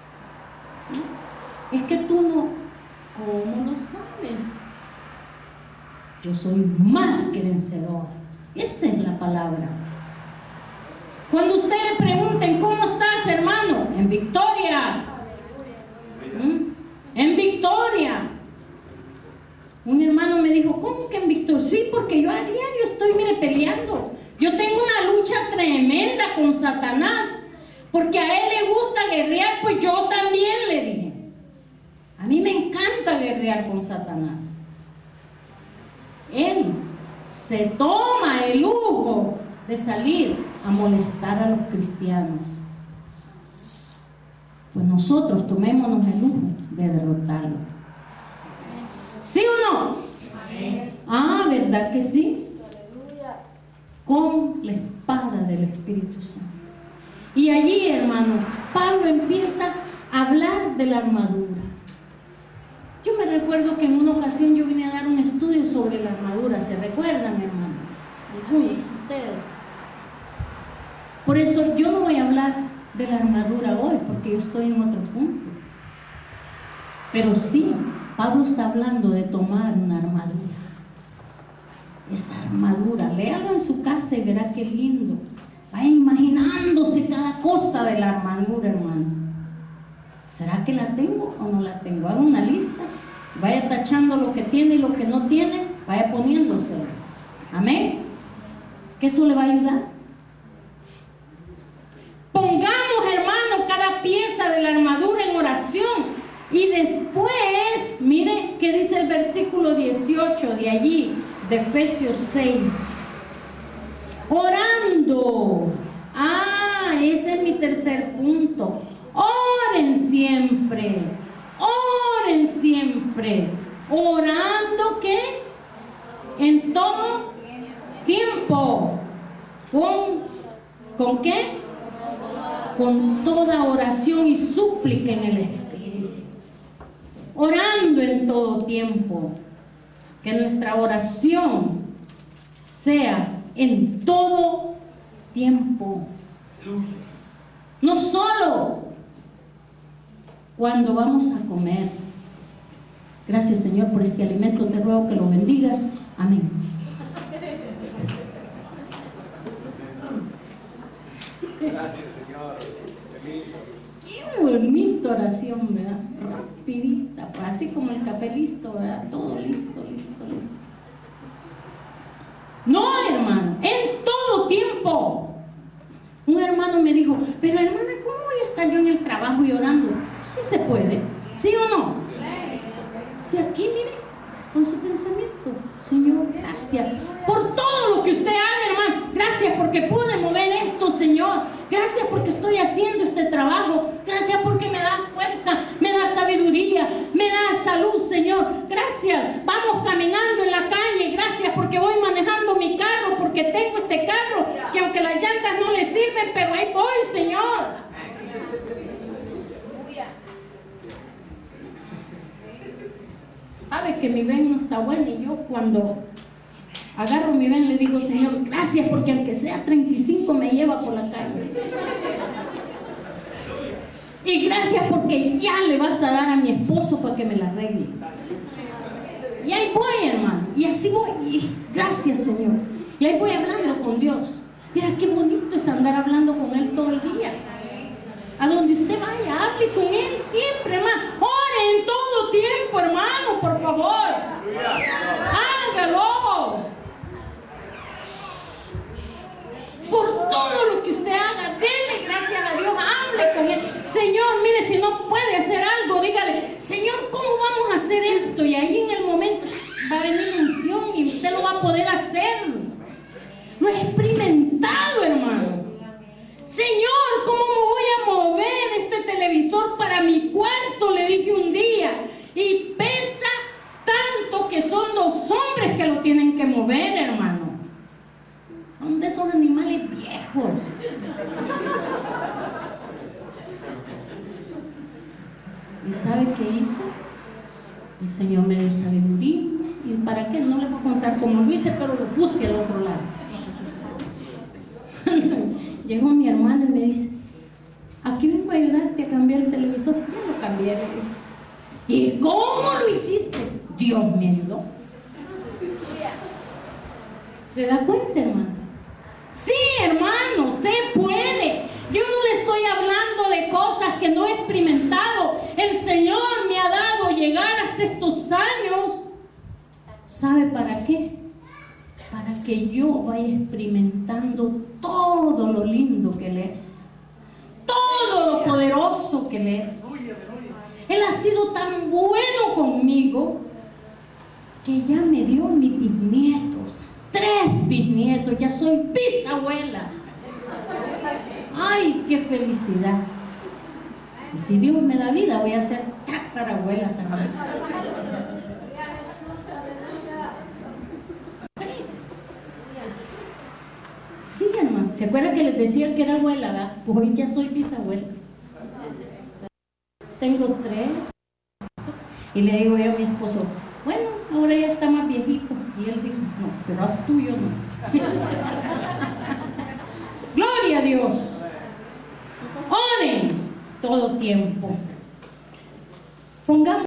¿No? Es que tú no. ¿Cómo lo sabes? Yo soy más que vencedor. Esa es la palabra. Cuando usted le pregunten, ¿cómo estás, hermano? En victoria. En victoria. Un hermano me dijo, ¿cómo que en victoria? Sí, porque yo a diario estoy, mire, peleando. Yo tengo una lucha tremenda con Satanás, porque a él le gusta guerrear, pues yo también, le dije. A mí me encanta guerrear con Satanás. Él se toma el lujo de salir a molestar a los cristianos. Pues nosotros tomémonos el lujo de derrotarlo. ¿Sí o no? Ah, ¿verdad que sí? Con la espada del Espíritu Santo. Y allí, hermano, Pablo empieza a hablar de la armadura. Yo me recuerdo que en una ocasión yo vine a dar un estudio sobre la armadura. ¿Se recuerdan, hermano? Ustedes. Por eso yo no voy a hablar de la armadura hoy, porque yo estoy en otro punto. Pero sí, Pablo está hablando de tomar una armadura. Esa armadura, léalo en su casa y verá qué lindo. Vaya imaginándose cada cosa de la armadura, hermano. ¿Será que la tengo o no la tengo? Haga una lista, vaya tachando lo que tiene y lo que no tiene, vaya poniéndoselo. Amén. Que eso le va a ayudar. Pongamos, hermano, cada pieza de la armadura en oración. Y después, mire qué dice el versículo 18 de allí, de Efesios 6. Orando. Ah, ese es mi tercer punto. Oren siempre. Oren siempre. Orando, ¿qué? En todo tiempo. ¿Con qué? Con toda oración y súplica en el Espíritu. Orando en todo tiempo. Que nuestra oración sea en todo tiempo. No solo cuando vamos a comer. Gracias, Señor, por este alimento. Te ruego que lo bendigas. Amén. Gracias, Señor. Qué bonita oración, ¿verdad? Rapidita, pues, así como el café listo, ¿verdad? Todo listo. No, hermano, en todo tiempo. Un hermano me dijo, pero hermana, ¿cómo voy a estar yo en el trabajo y orando? Sí se puede, ¿sí o no? Si aquí, mire, con su pensamiento, Señor, gracias por todo lo que usted haga, hermano. Gracias porque pude mover esto, Señor. Gracias porque estoy haciendo este trabajo. Gracias porque me das fuerza, me das sabiduría, me das salud, Señor. Gracias. Vamos caminando en la calle. Gracias porque voy manejando mi carro, porque tengo este carro que aunque las llantas no le sirven, pero ahí voy, Señor. Sabe que mi ven no está buena y yo cuando agarro mi ven le digo, Señor, gracias porque aunque sea 35 me lleva por la calle. Y gracias porque ya le vas a dar a mi esposo para que me la arregle. Y ahí voy, hermano, y así voy. Y gracias, Señor. Y ahí voy hablando con Dios. Mira qué bonito es andar hablando con Él todo el día. A donde usted vaya, hable con Él siempre, hermano. Ore en todo tiempo, hermano, por favor. Hágalo. Por todo lo que usted haga, denle gracias a Dios, hable con Él. Señor, mire, si no puede hacer algo, dígale, Señor, ¿cómo vamos a hacer esto? Y ahí en el momento va a venir unción y usted lo va a poder hacer. Lo he experimentado, hermano. Señor, ¿cómo me voy a mover este televisor para mi cuarto? Le dije un día. Y viejos. ¿Y sabe qué hice? El Señor me dio sabiduría. ¿Y para qué? No les voy a contar cómo lo hice, pero lo puse al otro lado. Llegó mi hermano y me dice: aquí vengo a ayudarte a cambiar el televisor. Ya lo cambié. ¿Y cómo lo hiciste? Dios me ayudó. ¿Se da cuenta, hermano? Sí, hermano, se puede. Yo no le estoy hablando de cosas que no he experimentado. El Señor me ha dado llegar hasta estos años. ¿Sabe para qué? Para que yo vaya experimentando todo lo lindo que Él es, todo lo poderoso que Él es. Él ha sido tan bueno conmigo que ya me dio mis bisnietos, 3 bisnietos, ya soy bisabuela. ¡Ay, qué felicidad! Y si Dios me da vida, voy a ser tatarabuela también. Sí, hermano. ¿Se acuerdan que les decía que era abuela, verdad? Pues hoy ya soy bisabuela. Tengo 3. Y le digo yo a mi esposo: bueno, ahora ya está más viejito. Y él dice: no, serás tú, yo no. Gloria a Dios. Oren todo tiempo. Pongamos